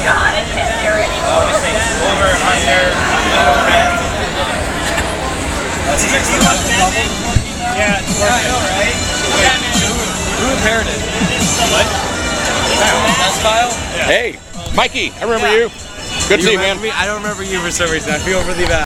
God, I can't hear it anymore. Always think over, under, yeah, it's working. I know, right? Who repaired it? What? That's Kyle? Hey, Mikey, I remember you. Good to see you, man. I don't remember you for some reason. I feel really bad.